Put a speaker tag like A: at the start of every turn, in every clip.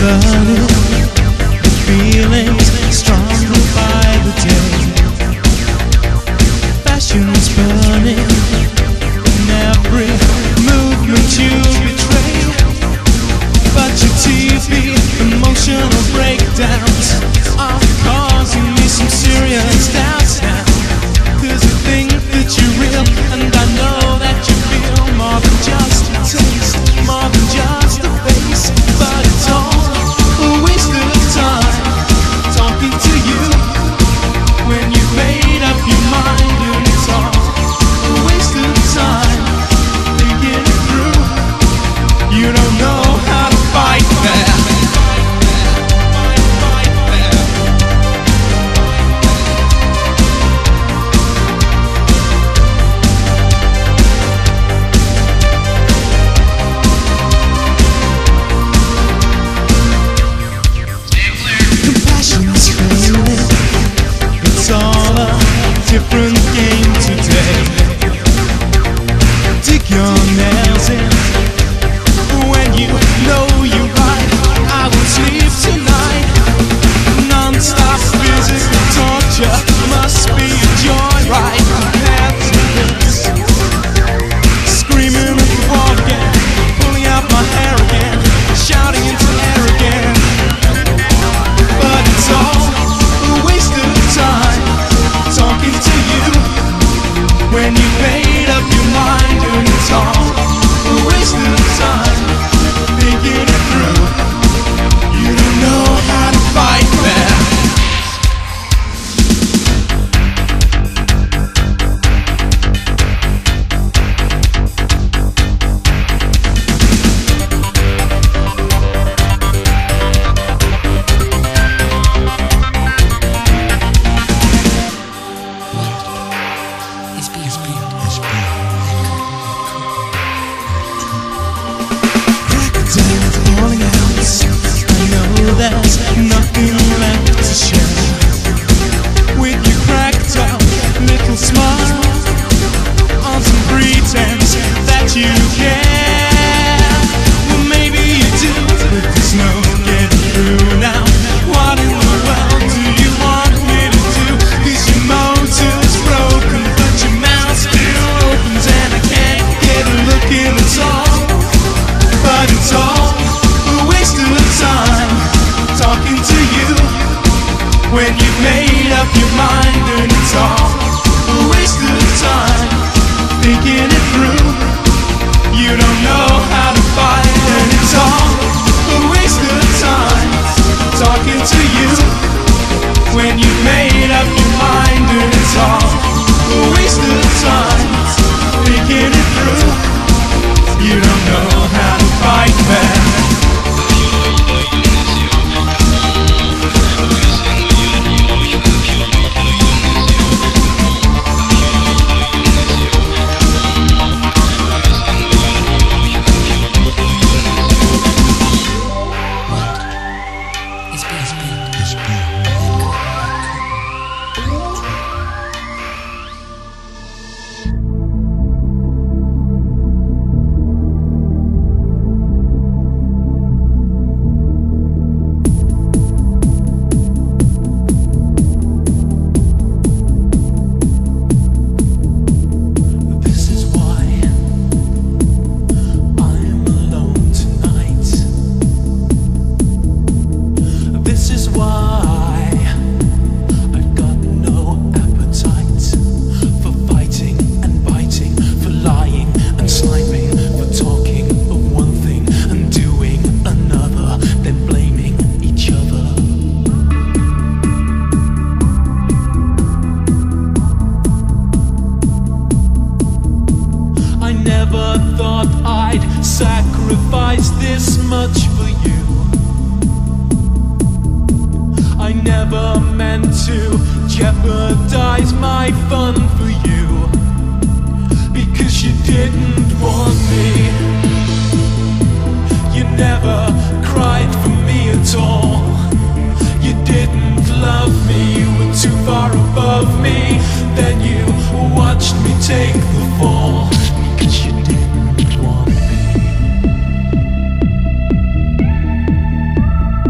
A: flooded, the feelings stronger by the day. Passion's burning in every movement you betray. But your TV emotional breakdowns are causing me some serious doubts now. 'Cause I think that you're real, and I know that you feel more than just a taste, more than just a face. But it's all a waste of time talking to you when you made up your mind, and it's all a waste of time thinking it through. You don't know how to fight back. Different game today. Dig your nails in when you know you're right. I will sleep tonight. Non-stop physical torture must be a joy, right? Compared to this, screaming at the wall again, pulling out my hair again, shouting into air again. But it's all a waste of time talking to you when you made up your mind, and it's all a waste of time thinking it through. You don't know how to fight back. There's nothing left to share with your cracked up little smile on some pretense that you care. Well, maybe you do, but there's no getting through now. What in the world do you want me to do? 'Cause your motor's broken, but your mouth still opens, and I can't get a look in at all. But it's all a waste of time talking to you when you've made up your mind, and it's all a waste of time thinking it through. You don't know how to fight, and it's all a waste of time talking to you when you've made up your mind, and it's all a waste of time thinking it through. You don't know how to fight back. Sacrifice this much for you. I never meant to jeopardize my fun for you, because you didn't want me. You never cried for me at all. You didn't love me, you were too far above me. Then you watched me take the fall, because you didn't want me.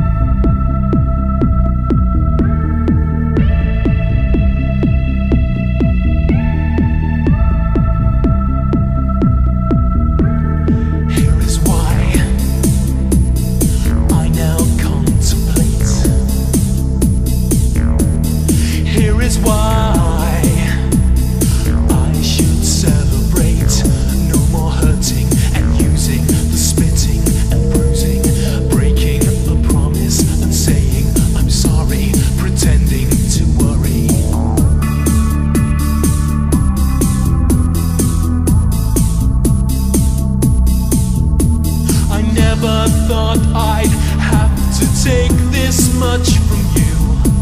A: never thought I'd have to take this much from you.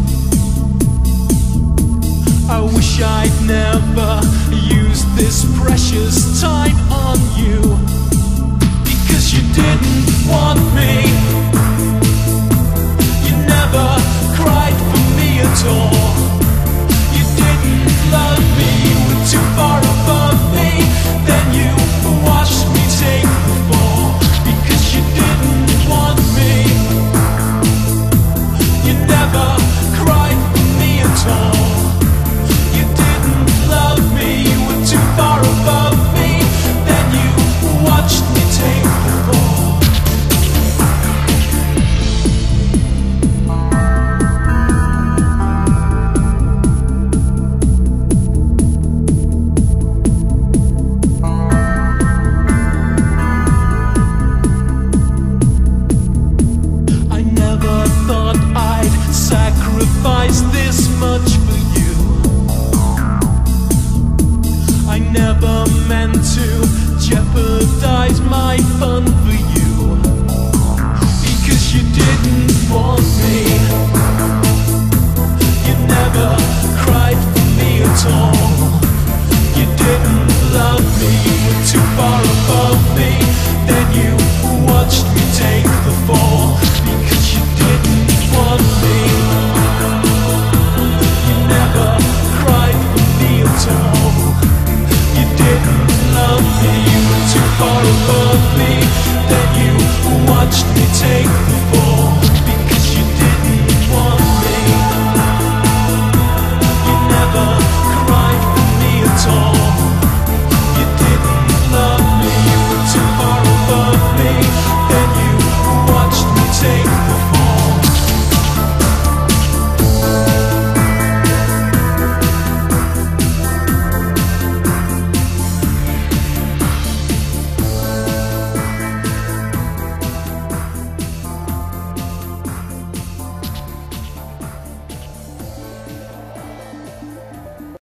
A: I wish I'd never used this precious time on you, because you didn't want me. You never cried for me at all. You didn't love me, you were too far above me. Then you watched me take the fall, because you didn't want me. You never cried for me at all. You didn't love me, you were too far above me. Then you watched me take the fall. Sacrifice this much for you. I never meant to jeopardize my fun for you, because you didn't want me. You never cried for me at all. You didn't love me, you were too far above me. Then you watched me take the fall, because you didn't want me. You never cried for me at all. You didn't love me, you were too far above me. Then you watched me take the fall.